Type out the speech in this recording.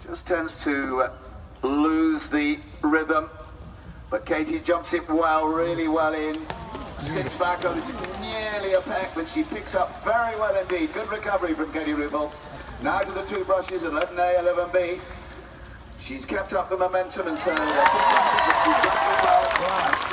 Just tends to lose the rhythm, but Katie jumps it well, really well in. Sits back only to nearly a peck, but she picks up very well indeed. Good recovery from Katie Ruppel. Now to the two brushes, 11A, 11B. She's kept up the momentum and so